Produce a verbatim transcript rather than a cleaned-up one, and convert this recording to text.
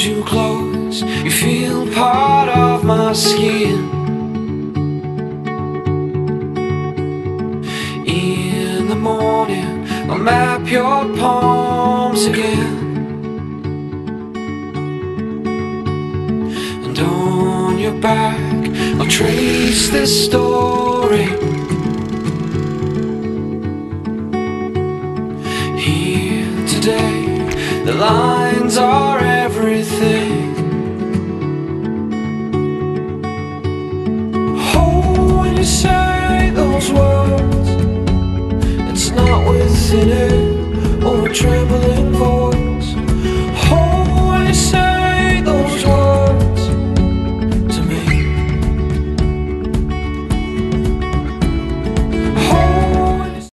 you close, you feel part of my skin. In the morning, I'll map your palms again, and on your back I'll trace this story. Here today, the lines are everything. Oh, when you say those words, it's not within it.